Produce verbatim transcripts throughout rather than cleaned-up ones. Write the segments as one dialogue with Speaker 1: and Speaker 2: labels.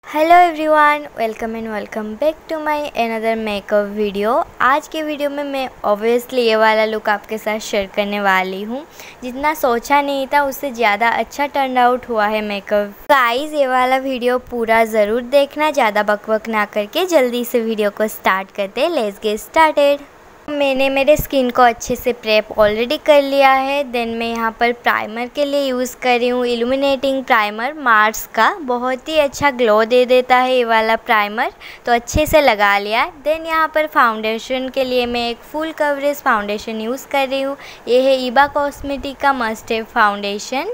Speaker 1: Hello everyone, welcome and welcome back to my another makeup video. आज के video में मैं ऑब्वियसली ये वाला लुक आपके साथ शेयर करने वाली हूँ। जितना सोचा नहीं था उससे ज़्यादा अच्छा टर्न आउट हुआ है मेकअप। गाइस, ये वाला वीडियो पूरा ज़रूर देखना, ज़्यादा बकबक ना करके जल्दी से वीडियो को स्टार्ट करते। Let's get started. मैंने मेरे स्किन को अच्छे से प्रेप ऑलरेडी कर लिया है। देन मैं यहाँ पर प्राइमर के लिए यूज़ कर रही हूँ इल्यूमिनेटिंग प्राइमर मार्स का। बहुत ही अच्छा ग्लो दे देता है ये वाला प्राइमर, तो अच्छे से लगा लिया। देन यहाँ पर फाउंडेशन के लिए मैं एक फुल कवरेज फाउंडेशन यूज़ कर रही हूँ। ये है ईबा कॉस्मेटिक का मस्ट हैव फाउंडेशन।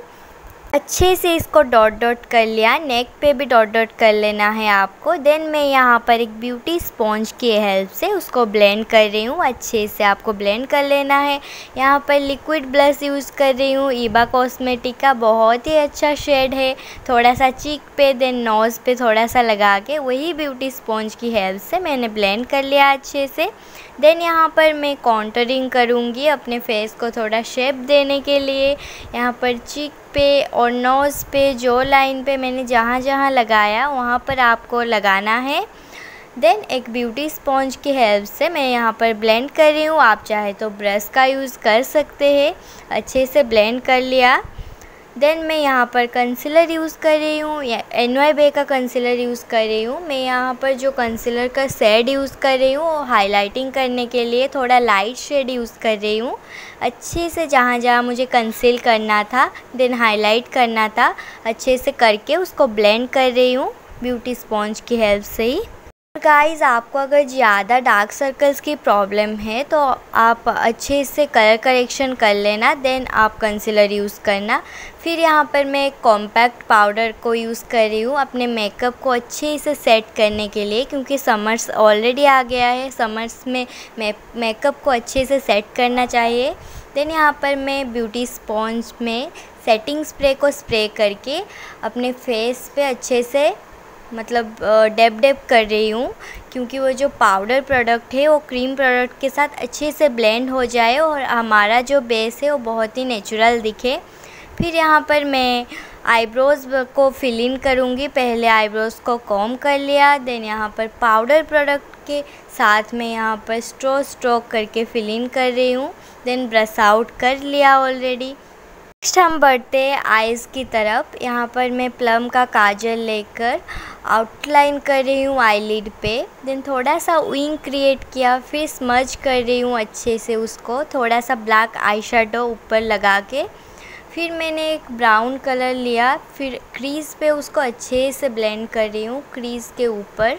Speaker 1: अच्छे से इसको डॉट डॉट कर लिया, नेक पे भी डॉट डॉट कर लेना है आपको। देन मैं यहाँ पर एक ब्यूटी स्पॉन्ज की हेल्प से उसको ब्लेंड कर रही हूँ। अच्छे से आपको ब्लेंड कर लेना है। यहाँ पर लिक्विड ब्लश यूज़ कर रही हूँ ईबा कॉस्मेटिक का, बहुत ही अच्छा शेड है। थोड़ा सा चीक पे देन नोज़ पे थोड़ा सा लगा के वही ब्यूटी स्पॉन्ज की हेल्प से मैंने ब्लेंड कर लिया अच्छे से। देन यहाँ पर मैं कॉन्टरिंग करूँगी अपने फेस को थोड़ा शेप देने के लिए। यहाँ पर चीक पे और नोज़ पे, जो लाइन पे मैंने जहाँ जहाँ लगाया वहाँ पर आपको लगाना है। देन एक ब्यूटी स्पॉन्ज की हेल्प से मैं यहाँ पर ब्लेंड कर रही हूँ। आप चाहे तो ब्रश का यूज़ कर सकते हैं। अच्छे से ब्लेंड कर लिया। देन मैं यहाँ पर कंसीलर यूज़ कर रही हूँ, या एन वाई बे का कंसीलर यूज़ कर रही हूँ। मैं यहाँ पर जो कंसीलर का शेड यूज़ कर रही हूँ वो हाइलाइटिंग करने के लिए थोड़ा लाइट शेड यूज़ कर रही हूँ। अच्छे से जहाँ जहाँ मुझे कंसील करना था देन हाईलाइट करना था, अच्छे से करके उसको ब्लेंड कर रही हूँ ब्यूटी स्पॉन्ज की हेल्प से ही। गाइस, आपको अगर ज़्यादा डार्क सर्कल्स की प्रॉब्लम है तो आप अच्छे से कलर करेक्शन कर लेना, देन आप कंसीलर यूज़ करना। फिर यहाँ पर मैं एक कॉम्पैक्ट पाउडर को यूज़ कर रही हूँ अपने मेकअप को अच्छे से सेट करने के लिए, क्योंकि समर्स ऑलरेडी आ गया है। समर्स में मेकअप को अच्छे से सेट करना चाहिए। देन यहाँ पर मैं ब्यूटी स्पॉन्ज में सेटिंग स्प्रे को स्प्रे करके अपने फेस पे अच्छे से मतलब डेप डेप कर रही हूँ, क्योंकि वो जो पाउडर प्रोडक्ट है वो क्रीम प्रोडक्ट के साथ अच्छे से ब्लेंड हो जाए और हमारा जो बेस है वो बहुत ही नेचुरल दिखे। फिर यहाँ पर मैं आईब्रोज़ को फिल इन करूँगी। पहले आईब्रोज़ को कॉम्ब कर लिया, देन यहाँ पर पाउडर प्रोडक्ट के साथ में यहाँ पर स्ट्रो स्ट्रोक करके फिल इन कर रही हूँ। देन ब्रश आउट कर लिया ऑलरेडी। नेक्स्ट हम बढ़ते हैं आइज़ की तरफ। यहाँ पर मैं प्लम का काजल लेकर आउटलाइन कर रही हूँ आईलिड पे। देन थोड़ा सा विंग क्रिएट किया, फिर स्मज कर रही हूँ अच्छे से उसको, थोड़ा सा ब्लैक आई शेडो ऊपर लगा के। फिर मैंने एक ब्राउन कलर लिया, फिर क्रीज़ पे उसको अच्छे से ब्लेंड कर रही हूँ। क्रीज़ के ऊपर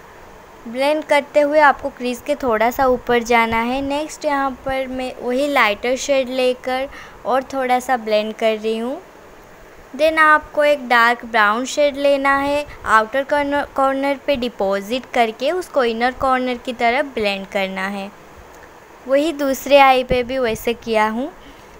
Speaker 1: ब्लेंड करते हुए आपको क्रीज़ के थोड़ा सा ऊपर जाना है। नेक्स्ट यहाँ पर मैं वही लाइटर शेड लेकर और थोड़ा सा ब्लेंड कर रही हूँ। देन आपको एक डार्क ब्राउन शेड लेना है, आउटर कॉर्नर कॉर्नर पे डिपॉजिट करके उसको इनर कॉर्नर की तरफ ब्लेंड करना है। वही दूसरे आई पे भी वैसे किया हूँ।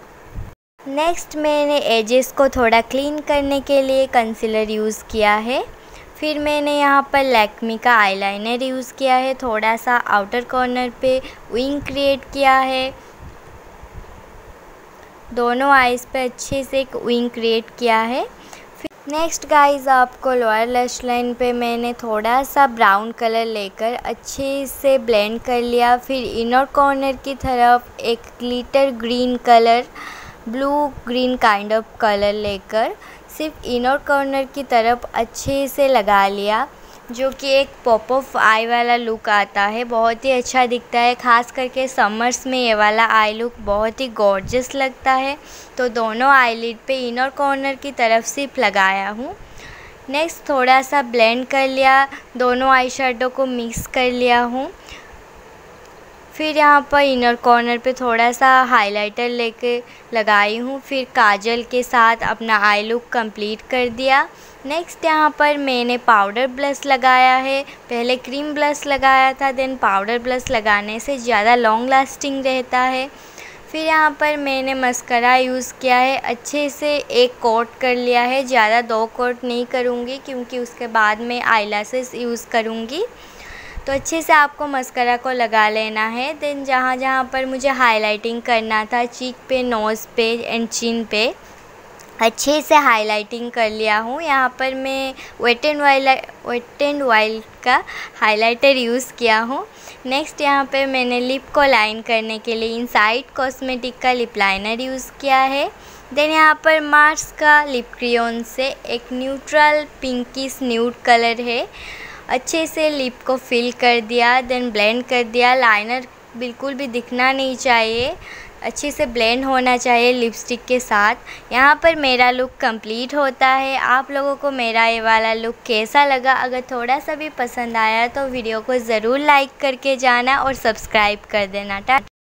Speaker 1: नेक्स्ट मैंने एजेस को थोड़ा क्लीन करने के लिए कंसीलर यूज़ किया है। फिर मैंने यहाँ पर लैक्मी का आईलाइनर यूज़ किया है, थोड़ा सा आउटर कॉर्नर पे विंग क्रिएट किया है। दोनों आइज़ पे अच्छे से एक विंग क्रिएट किया है। नेक्स्ट गाइस, आपको लोअर लैश लाइन पे मैंने थोड़ा सा ब्राउन कलर लेकर अच्छे से ब्लेंड कर लिया। फिर इनर कॉर्नर की तरफ एक glitter green colour, blue green kind of colour लेकर सिर्फ इनर कॉर्नर की तरफ अच्छे से लगा लिया, जो कि एक पॉप ऑफ आई वाला लुक आता है। बहुत ही अच्छा दिखता है, ख़ास करके समर्स में ये वाला आई लुक बहुत ही गॉर्जियस लगता है। तो दोनों आईलिड पे इनर कॉर्नर की तरफ सिर्फ लगाया हूँ। नेक्स्ट थोड़ा सा ब्लेंड कर लिया, दोनों आई शेडो को मिक्स कर लिया हूँ। फिर यहाँ पर इनर कॉर्नर पे थोड़ा सा हाइलाइटर लेके लगाई हूँ। फिर काजल के साथ अपना आई लुक कंप्लीट कर दिया। नेक्स्ट यहाँ पर मैंने पाउडर ब्लश लगाया है। पहले क्रीम ब्लश लगाया था, देन पाउडर ब्लश लगाने से ज़्यादा लॉन्ग लास्टिंग रहता है। फिर यहाँ पर मैंने मस्करा यूज़ किया है, अच्छे से एक कोट कर लिया है। ज़्यादा दो कोट नहीं करूँगी क्योंकि उसके बाद मैं आईलैशेस यूज़ करूँगी। तो अच्छे से आपको मस्करा को लगा लेना है। देन जहाँ जहाँ पर मुझे हाइलाइटिंग करना था, चीक पे, नोज़ पे एंड चिन पे, अच्छे से हाइलाइटिंग कर लिया हूँ। यहाँ पर मैं wet and wild wet and wild का हाइलाइटर यूज़ किया हूँ। नेक्स्ट यहाँ पे मैंने लिप को लाइन करने के लिए इनसाइड कॉस्मेटिक का लिप लाइनर यूज़ किया है। देन यहाँ पर मार्स का लिप क्रेयॉन से एक न्यूट्रल पिंकिश न्यूड कलर है, अच्छे से लिप को फिल कर दिया, देन ब्लेंड कर दिया। लाइनर बिल्कुल भी दिखना नहीं चाहिए, अच्छे से ब्लेंड होना चाहिए लिपस्टिक के साथ। यहाँ पर मेरा लुक कंप्लीट होता है। आप लोगों को मेरा ये वाला लुक कैसा लगा? अगर थोड़ा सा भी पसंद आया तो वीडियो को ज़रूर लाइक करके जाना और सब्सक्राइब कर देना।